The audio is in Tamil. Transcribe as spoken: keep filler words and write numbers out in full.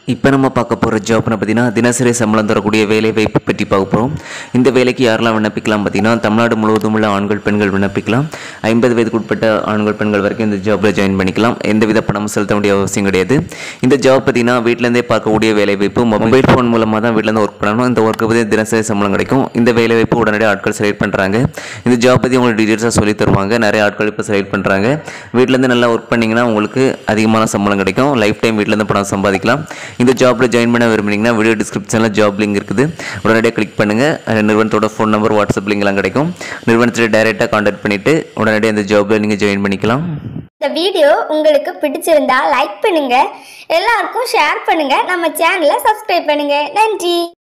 இப்போ நம்ம பார்க்க போகிற ஜாப்னு பார்த்தீங்கன்னா தினசரி சம்பளம் தரக்கூடிய வேலை வாய்ப்பு பற்றி பார்க்க போகிறோம். இந்த வேலைக்கு யாரெல்லாம் விண்ணப்பிக்கலாம் பார்த்தீங்கன்னா தமிழ்நாடு முழுவதும் உள்ள ஆண்கள் பெண்கள் விண்ணப்பிக்கலாம். ஐம்பது வயதுக்கு உட்பட்ட ஆண்கள் பெண்கள் வரைக்கும் இந்த ஜாப்பில் ஜாயின் பண்ணிக்கலாம். எந்தவித பணம் செலுத்த வேண்டிய அவசியம் கிடையாது. இந்த ஜாப் பார்த்தீங்கன்னா வீட்டிலேருந்தே பார்க்கக்கூடிய வேலை வாய்ப்பு. மொபைல் ஃபோன் மூலமாக தான் வீட்டிலேருந்து ஒர்க் பண்ணணும். இந்த ஒர்க்கு பற்றி தினசரி சம்பளம் கிடைக்கும். இந்த வேலை வாய்ப்பு உடனடியாக ஆட்கள் செலக்ட் பண்ணுறாங்க. இந்த ஜாப் பற்றி உங்களுக்கு டீட்டெயில்ஸாக சொல்லி தருவாங்க. நிறைய ஆட்கள் இப்போ செலக்ட் பண்ணுறாங்க. வீட்டிலேருந்து நல்லா ஒர்க் பண்ணிங்கன்னா உங்களுக்கு அதிகமான சம்பளம் கிடைக்கும். லைஃப் டைம் வீட்டிலேருந்து பணம் சம்பாதிக்கலாம். இந்த ஜாப்பில் ஜாயின் பண்ண விரும்புனீங்கன்னா வீடியோ டிஸ்கிரிப்ஷனில் ஜாப் லிங்க் இருக்குது. உடனடியாக கிளிக் பண்ணுங்கள். நிறுவனத்தோட ஃபோன் நம்பர் வாட்ஸ்அப் லிங்க்லாம் கிடைக்கும். நிறுவனத்தில் டைரெக்டாக கான்டாக்ட் பண்ணிவிட்டு உடனடியாக இந்த ஜாப்பில் நீங்கள் ஜாயின் பண்ணிக்கலாம். இந்த வீடியோ உங்களுக்கு பிடிச்சிருந்தா லைக் பண்ணுங்க, எல்லாருக்கும் ஷேர் பண்ணுங்க, நம்ம சேனலை சப்ஸ்கிரைப் பண்ணுங்க. நன்றி.